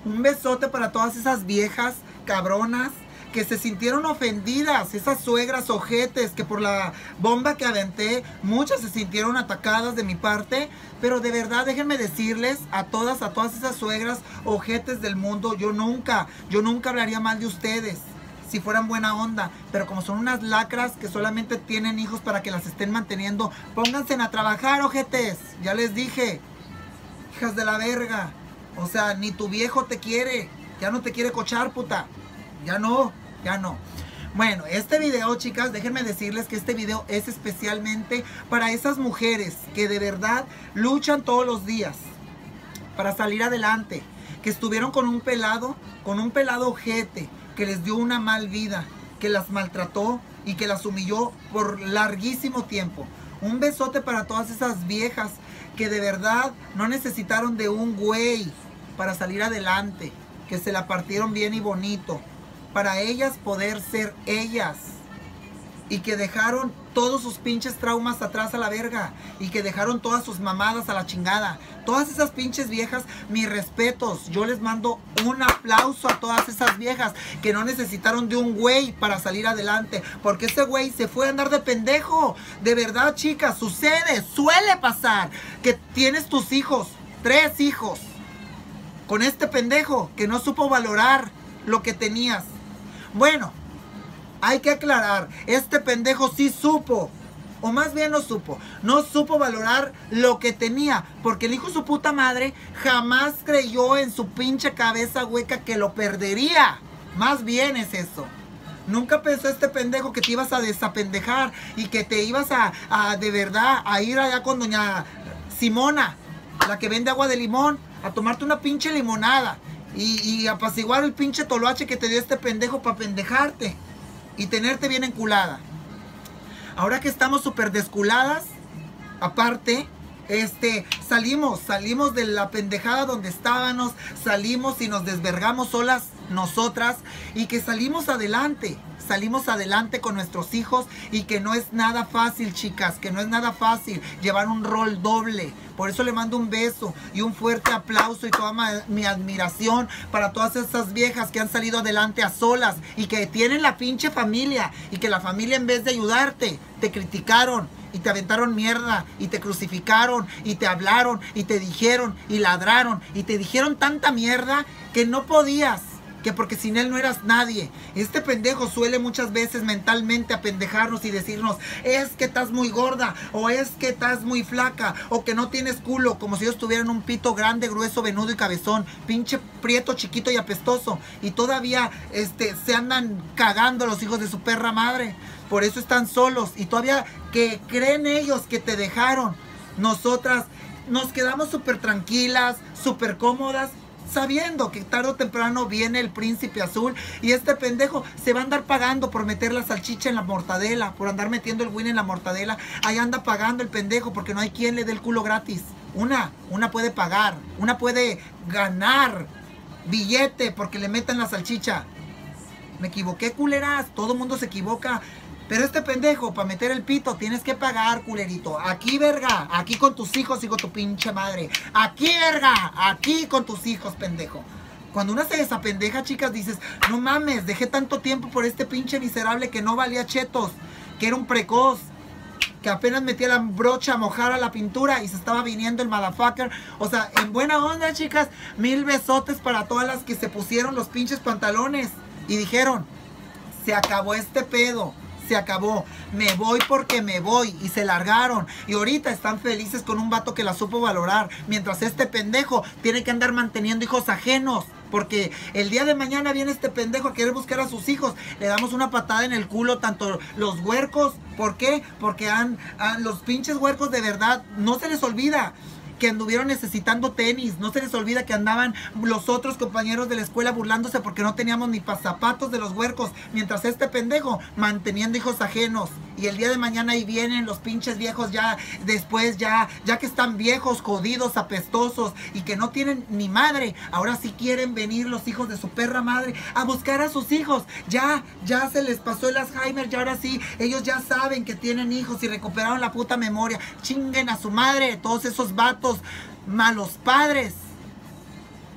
Un besote para todas esas viejas cabronas que se sintieron ofendidas, esas suegras ojetes que por la bomba que aventé, muchas se sintieron atacadas de mi parte, pero de verdad déjenme decirles a todas esas suegras ojetes del mundo, yo nunca hablaría mal de ustedes si fueran buena onda, pero como son unas lacras que solamente tienen hijos para que las estén manteniendo, pónganse a trabajar, ojetes, ya les dije, hijas de la verga, o sea, ni tu viejo te quiere, ya no te quiere cochar, puta. Ya no. Bueno, este video, chicas, déjenme decirles que este video es especialmente para esas mujeres que de verdad luchan todos los días para salir adelante, que estuvieron con un pelado ojete, que les dio una mal vida, que las maltrató y que las humilló por larguísimo tiempo. Un besote para todas esas viejas que de verdad no necesitaron de un güey para salir adelante, que se la partieron bien y bonito, para ellas poder ser ellas, y que dejaron todos sus pinches traumas atrás a la verga, y que dejaron todas sus mamadas a la chingada. Todas esas pinches viejas, mis respetos, yo les mando un aplauso a todas esas viejas que no necesitaron de un güey para salir adelante, porque ese güey se fue a andar de pendejo. De verdad, chicas, suele pasar que tienes tus hijos, 3 hijos, con este pendejo que no supo valorar lo que tenías. Bueno, hay que aclarar, este pendejo sí supo, o más bien no supo valorar lo que tenía, porque el hijo de su puta madre jamás creyó en su pinche cabeza hueca que lo perdería. Más bien es eso. Nunca pensó este pendejo que te ibas a desapendejar y que te ibas a de verdad a ir allá con doña Simona, la que vende agua de limón, a tomarte una pinche limonada y apaciguar el pinche toloache que te dio este pendejo para pendejarte y tenerte bien enculada. Ahora que estamos súper desculadas, aparte, salimos de la pendejada donde estábamos, salimos y nos desvergamos solas nosotras, y que salimos adelante con nuestros hijos, y que no es nada fácil, chicas, que no es nada fácil llevar un rol doble. Por eso le mando un beso y un fuerte aplauso y toda mi admiración para todas esas viejas que han salido adelante a solas y que tienen la pinche familia, y que la familia, en vez de ayudarte, te criticaron y te aventaron mierda y te crucificaron y te hablaron y te dijeron y ladraron y te dijeron tanta mierda que no podías, que porque sin él no eras nadie. Este pendejo suele muchas veces mentalmente apendejarnos y decirnos: es que estás muy gorda, o es que estás muy flaca, o que no tienes culo, como si ellos tuvieran un pito grande, grueso, venudo y cabezón, pinche prieto, chiquito y apestoso, y todavía se andan cagando los hijos de su perra madre. Por eso están solos, y todavía que creen ellos que te dejaron. Nosotras nos quedamos súper tranquilas, súper cómodas, sabiendo que tarde o temprano viene el príncipe azul, y este pendejo se va a andar pagando por meter la salchicha en la mortadela, por andar metiendo el win en la mortadela. Ahí anda pagando el pendejo, porque no hay quien le dé el culo gratis. Una puede pagar, una puede ganar billete porque le metan la salchicha. Me equivoqué, culeras, todo mundo se equivoca. Pero este pendejo, para meter el pito, tienes que pagar, culerito. Aquí, verga, aquí con tus hijos, hijo de tu pinche madre. Aquí, verga, aquí con tus hijos, pendejo. Cuando una se desapendeja, chicas, dices: no mames, dejé tanto tiempo por este pinche miserable que no valía chetos, que era un precoz, que apenas metía la brocha a mojar a la pintura y se estaba viniendo el motherfucker. O sea, en buena onda, chicas, 1000 besotes para todas las que se pusieron los pinches pantalones y dijeron: se acabó este pedo. Se acabó, me voy porque me voy, y se largaron, y ahorita están felices con un vato que la supo valorar, mientras este pendejo tiene que andar manteniendo hijos ajenos, porque el día de mañana viene este pendejo a querer buscar a sus hijos. Le damos una patada en el culo, tanto los huercos. ¿Por qué? Porque los pinches huercos, de verdad, no se les olvida que anduvieron necesitando tenis, no se les olvida que andaban los otros compañeros de la escuela burlándose porque no teníamos ni zapatos de los huercos, mientras este pendejo manteniendo hijos ajenos. Y el día de mañana ahí vienen los pinches viejos ya, después ya que están viejos, jodidos, apestosos y que no tienen ni madre, ahora sí quieren venir los hijos de su perra madre a buscar a sus hijos. Ya se les pasó el Alzheimer, ya ahora sí, ellos ya saben que tienen hijos y recuperaron la puta memoria. Chinguen a su madre todos esos vatos malos padres.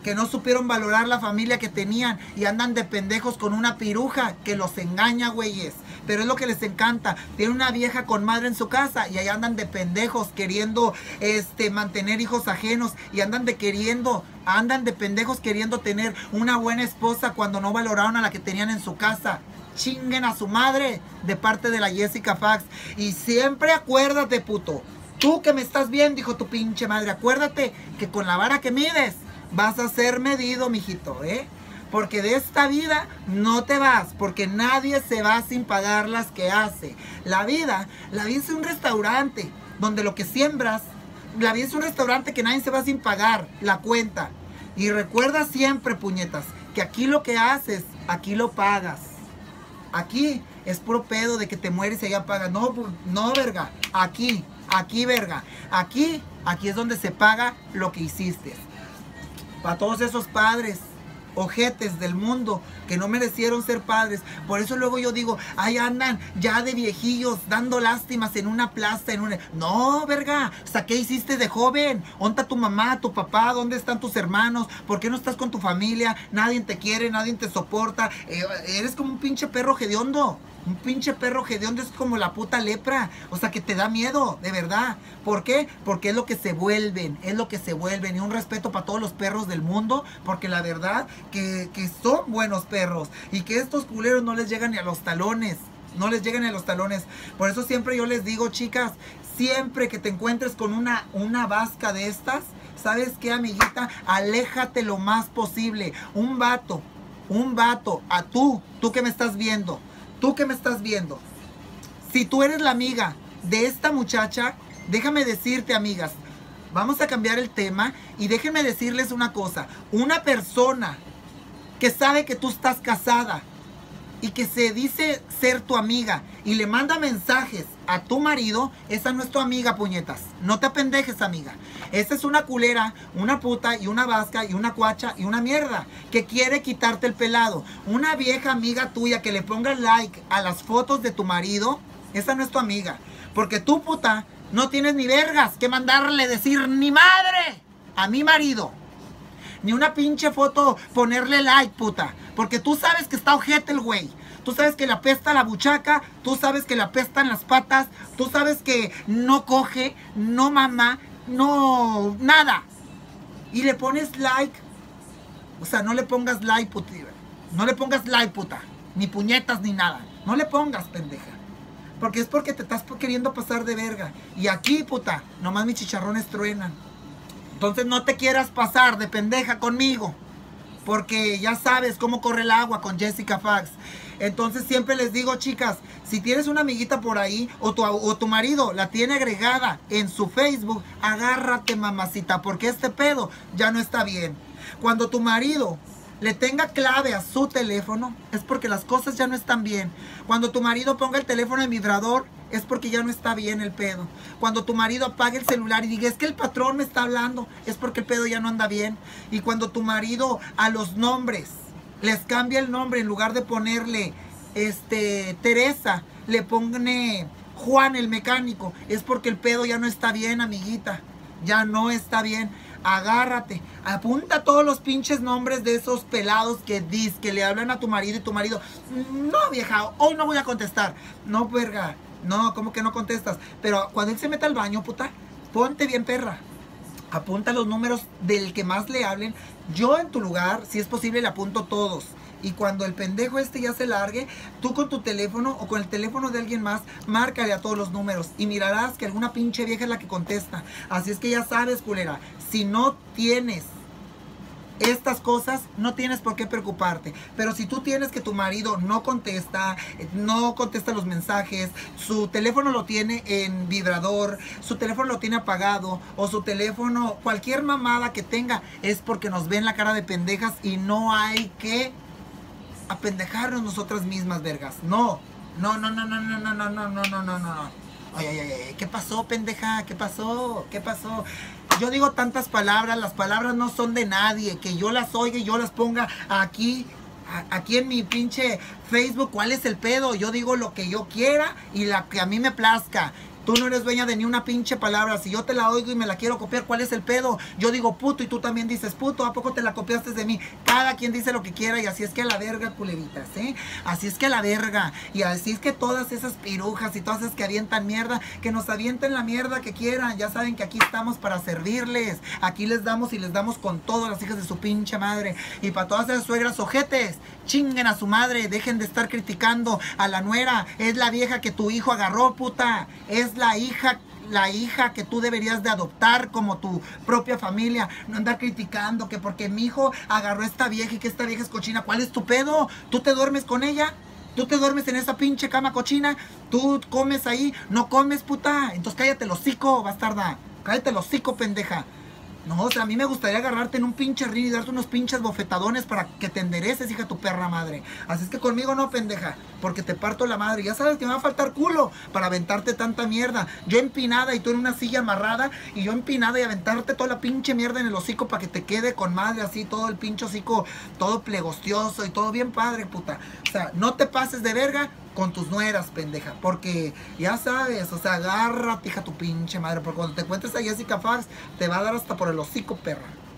que no supieron valorar la familia que tenían y andan de pendejos con una piruja que los engaña, güeyes. Pero es lo que les encanta. Tienen una vieja con madre en su casa y ahí andan de pendejos queriendo mantener hijos ajenos y andan de pendejos queriendo tener una buena esposa cuando no valoraron a la que tenían en su casa. Chinguen a su madre de parte de la Jessica Fax. Y siempre acuérdate, puto. Tú que me estás viendo, hijo tu pinche madre, acuérdate que con la vara que mides vas a ser medido, mijito, porque de esta vida no te vas, porque nadie se va sin pagar las que hace. La vida es un restaurante donde lo que siembras, la vida es un restaurante que nadie se va sin pagar la cuenta. Y recuerda siempre, puñetas, que aquí lo que haces, aquí lo pagas. Aquí es puro pedo de que te mueres y allá pagas. No, verga, aquí, verga. Aquí es donde se paga lo que hiciste. Para todos esos padres ojetes del mundo que no merecieron ser padres. Por eso luego yo digo, ahí andan ya de viejillos dando lástimas en una plaza, No, verga, o sea, ¿qué hiciste de joven? ¿Dónde está tu mamá, tu papá? ¿Dónde están tus hermanos? ¿Por qué no estás con tu familia? Nadie te quiere, nadie te soporta. Eres como un pinche perro hediondo. Un pinche perro hediondo es como la puta lepra. O sea, que te da miedo, de verdad. ¿Por qué? Porque es lo que se vuelven. Y un respeto para todos los perros del mundo. Porque la verdad que son buenos perros. Y que estos culeros no les llegan ni a los talones. Por eso siempre yo les digo, chicas, siempre que te encuentres con una vasca de estas, ¿sabes qué, amiguita? Aléjate lo más posible. Un vato, a tú que me estás viendo. Si tú eres la amiga de esta muchacha, déjame decirte, amigas, vamos a cambiar el tema y déjenme decirles una cosa. Una persona que sabe que tú estás casada y que se dice ser tu amiga y le manda mensajes a tu marido, esa no es tu amiga, puñetas. No te apendejes, amiga. Esa es una culera, una puta y una vasca y una cuacha y una mierda que quiere quitarte el pelado. Una vieja amiga tuya que le ponga like a las fotos de tu marido, esa no es tu amiga. Porque tú, puta, no tienes ni vergas que mandarle decir ni madre a mi marido. Ni una pinche foto ponerle like, puta. Porque tú sabes que está ojete el güey. Tú sabes que le apesta la buchaca. Tú sabes que le apestan las patas. Tú sabes que no coge, no mama, no nada. Y le pones like. O sea, no le pongas like, puta. No le pongas like, puta. Ni puñetas, ni nada. No le pongas, pendeja. Porque es porque te estás queriendo pasar de verga. Y aquí, puta, nomás mis chicharrones truenan. Entonces no te quieras pasar de pendeja conmigo. Porque ya sabes cómo corre el agua con Jessica Fax. Entonces siempre les digo, chicas, si tienes una amiguita por ahí o tu marido la tiene agregada en su Facebook, agárrate, mamacita, porque este pedo ya no está bien. Cuando tu marido le tenga clave a su teléfono, es porque las cosas ya no están bien. Cuando tu marido ponga el teléfono en vibrador, es porque ya no está bien el pedo. Cuando tu marido apague el celular y diga, es que el patrón me está hablando, es porque el pedo ya no anda bien. Y cuando tu marido a los nombres les cambia el nombre, en lugar de ponerle Teresa, le pone Juan el mecánico, es porque el pedo ya no está bien, amiguita. Ya no está bien. Agárrate, apunta todos los pinches nombres de esos pelados que le hablan a tu marido y tu marido, no, vieja, hoy no voy a contestar. No, verga, no, ¿cómo que no contestas? Pero cuando él se meta al baño, puta, ponte bien, perra. Apunta los números del que más le hablen. Yo en tu lugar, si es posible, le apunto todos. Y cuando el pendejo ya se largue, tú con tu teléfono o con el teléfono de alguien más, márcale a todos los números y mirarás que alguna pinche vieja es la que contesta. Así es que ya sabes, culera, si no tienes estas cosas, no tienes por qué preocuparte. Pero si tú tienes que tu marido no contesta los mensajes, su teléfono lo tiene en vibrador, su teléfono lo tiene apagado, o su teléfono, cualquier mamada que tenga, es porque nos ven la cara de pendejas y no hay que apendejarnos nosotras mismas, vergas. No. Ay, ¿qué pasó, pendeja? ¿Qué pasó? Yo digo tantas palabras, las palabras no son de nadie, que yo las oiga y yo las ponga aquí en mi pinche Facebook. ¿Cuál es el pedo? Yo digo lo que yo quiera y la que a mí me plazca. Tú no eres dueña de ni una pinche palabra. Si yo te la oigo y me la quiero copiar, ¿cuál es el pedo? Yo digo puto y tú también dices puto. ¿A poco te la copiaste de mí? Cada quien dice lo que quiera y así es que a la verga, culeritas, ¿eh? Así es que a la verga. Y así es que todas esas pirujas y todas esas que avientan mierda, que nos avienten la mierda que quieran. Ya saben que aquí estamos para servirles. Aquí les damos y les damos con todo, las hijas de su pinche madre. Y para todas esas suegras ojetes, chinguen a su madre. Dejen de estar criticando a la nuera. Es la vieja que tu hijo agarró, puta. Es la hija que tú deberías de adoptar como tu propia familia. No andar criticando que porque mi hijo agarró a esta vieja y que esta vieja es cochina. ¿Cuál es tu pedo? ¿Tú te duermes con ella? ¿Tú te duermes en esa pinche cama cochina? ¿Tú comes ahí? ¿No comes, puta? Entonces cállate el hocico, bastarda. Cállate el hocico, pendeja. No, o sea, a mí me gustaría agarrarte en un pinche rin y darte unos pinches bofetadones para que te endereces, hija de tu perra madre. Así es que conmigo no, pendeja, porque te parto la madre. Ya sabes que me va a faltar culo para aventarte tanta mierda. Yo empinada y tú en una silla amarrada, y yo empinada y aventarte toda la pinche mierda en el hocico para que te quede con madre así, todo el pinche hocico, todo plegostioso y todo bien padre, puta. O sea, no te pases de verga con tus nueras, pendeja, porque ya sabes, o sea, agárrate, hija tu pinche madre, porque cuando te encuentres a Jessica Fox, te va a dar hasta por el hocico, perra.